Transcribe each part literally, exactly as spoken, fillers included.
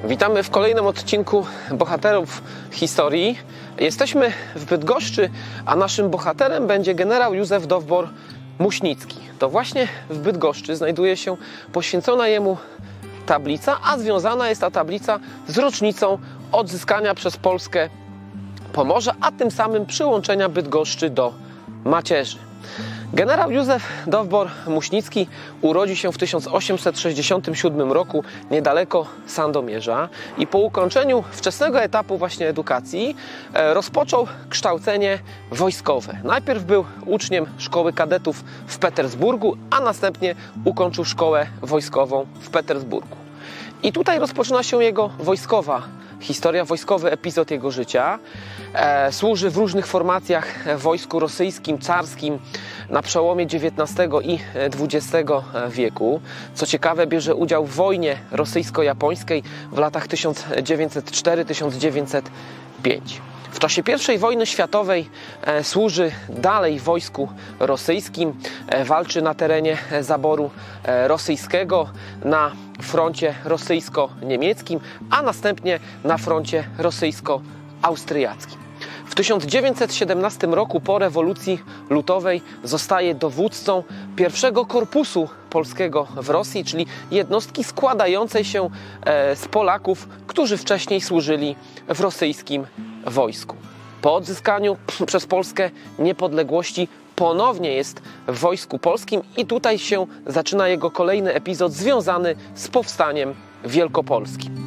Witamy w kolejnym odcinku Bohaterów Historii. Jesteśmy w Bydgoszczy, a naszym bohaterem będzie generał Józef Dowbor-Muśnicki. To właśnie w Bydgoszczy znajduje się poświęcona jemu tablica, a związana jest ta tablica z rocznicą odzyskania przez Polskę Pomorza, a tym samym przyłączenia Bydgoszczy do macierzy. Generał Józef Dowbor-Muśnicki urodził się w tysiąc osiemset sześćdziesiątym siódmym roku niedaleko Sandomierza i po ukończeniu wczesnego etapu właśnie edukacji rozpoczął kształcenie wojskowe. Najpierw był uczniem szkoły kadetów w Petersburgu, a następnie ukończył szkołę wojskową w Petersburgu. I tutaj rozpoczyna się jego wojskowa historia, wojskowy epizod jego życia. E, służy w różnych formacjach w wojsku rosyjskim, carskim na przełomie dziewiętnastego i dwudziestego wieku. Co ciekawe, bierze udział w wojnie rosyjsko-japońskiej w latach tysiąc dziewięćset czwarty do tysiąc dziewięćset piątego. W czasie pierwszej wojny światowej e, służy dalej w wojsku rosyjskim, e, walczy na terenie zaboru e, rosyjskiego, na froncie rosyjsko-niemieckim, a następnie na froncie rosyjsko-austriackim. W tysiąc dziewięćset siedemnastym roku po rewolucji lutowej zostaje dowódcą pierwszego korpusu polskiego w Rosji, czyli jednostki składającej się z Polaków, którzy wcześniej służyli w rosyjskim wojsku. Po odzyskaniu przez Polskę niepodległości ponownie jest w Wojsku Polskim i tutaj się zaczyna jego kolejny epizod związany z powstaniem wielkopolskim.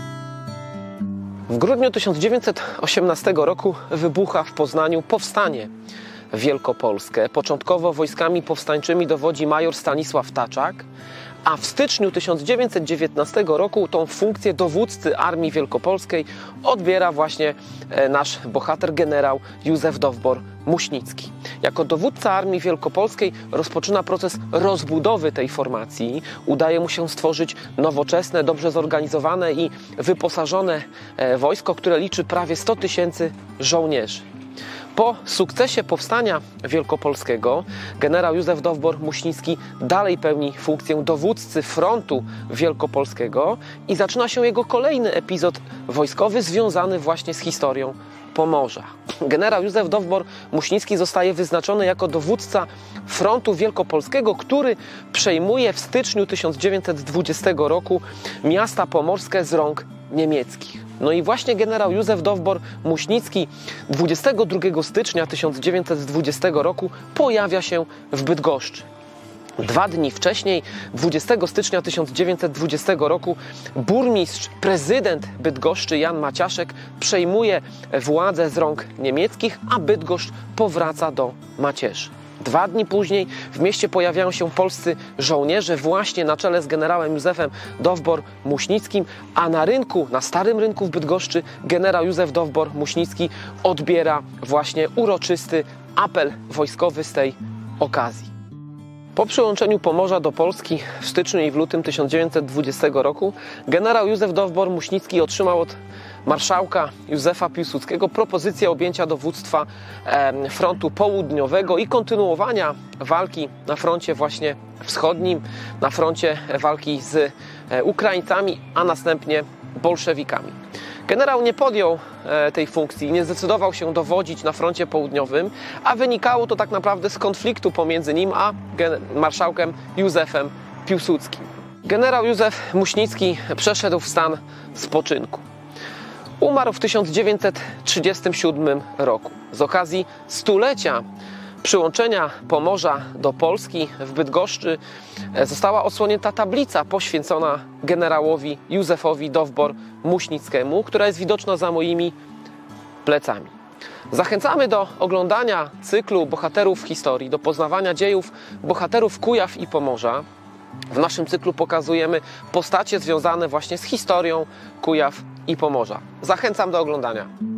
W grudniu tysiąc dziewięćset osiemnastego roku wybucha w Poznaniu powstanie wielkopolskie. Początkowo wojskami powstańczymi dowodzi major Stanisław Taczak, a w styczniu tysiąc dziewięćset dziewiętnastego roku tą funkcję dowódcy Armii Wielkopolskiej odbiera właśnie nasz bohater generał Józef Dowbor-Muśnicki. Jako dowódca Armii Wielkopolskiej rozpoczyna proces rozbudowy tej formacji. Udaje mu się stworzyć nowoczesne, dobrze zorganizowane i wyposażone wojsko, które liczy prawie sto tysięcy żołnierzy. Po sukcesie powstania wielkopolskiego generał Józef Dowbor-Muśnicki dalej pełni funkcję dowódcy frontu wielkopolskiego i zaczyna się jego kolejny epizod wojskowy związany właśnie z historią Pomorza. Generał Józef Dowbor-Muśnicki zostaje wyznaczony jako dowódca frontu wielkopolskiego, który przejmuje w styczniu tysiąc dziewięćset dwudziestego roku miasta pomorskie z rąk niemieckich. No i właśnie generał Józef Dowbor-Muśnicki dwudziestego drugiego stycznia tysiąc dziewięćset dwudziestego roku pojawia się w Bydgoszczy. Dwa dni wcześniej, dwudziestego stycznia tysiąc dziewięćset dwudziestego roku, burmistrz, prezydent Bydgoszczy Jan Maciaszek przejmuje władzę z rąk niemieckich, a Bydgoszcz powraca do macierzy. Dwa dni później w mieście pojawiają się polscy żołnierze właśnie na czele z generałem Józefem Dowbor-Muśnickim, a na rynku, na Starym Rynku w Bydgoszczy generał Józef Dowbor-Muśnicki odbiera właśnie uroczysty apel wojskowy z tej okazji. Po przyłączeniu Pomorza do Polski w styczniu i w lutym tysiąc dziewięćset dwudziestego roku generał Józef Dowbor-Muśnicki otrzymał od marszałka Józefa Piłsudskiego propozycję objęcia dowództwa e, frontu południowego i kontynuowania walki na froncie właśnie wschodnim, na froncie walki z e, Ukraińcami, a następnie bolszewikami. Generał nie podjął e, tej funkcji, nie zdecydował się dowodzić na froncie południowym, a wynikało to tak naprawdę z konfliktu pomiędzy nim a marszałkiem Józefem Piłsudskim. Generał Józef Muśnicki przeszedł w stan spoczynku. Umarł w tysiąc dziewięćset trzydziestym siódmym roku. Z okazji stulecia przyłączenia Pomorza do Polski w Bydgoszczy została odsłonięta tablica poświęcona generałowi Józefowi Dowbor-Muśnickiemu, która jest widoczna za moimi plecami. Zachęcamy do oglądania cyklu Bohaterów Historii, do poznawania dziejów bohaterów Kujaw i Pomorza. W naszym cyklu pokazujemy postacie związane właśnie z historią Kujaw i Pomorza. Zachęcam do oglądania.